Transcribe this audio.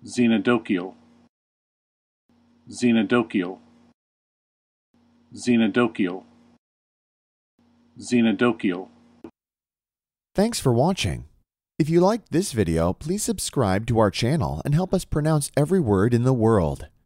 Xenodochial, Xenodochial, Xenodochial, Xenodochial. Thanks for watching. If you liked this video, please subscribe to our channel and help us pronounce every word in the world.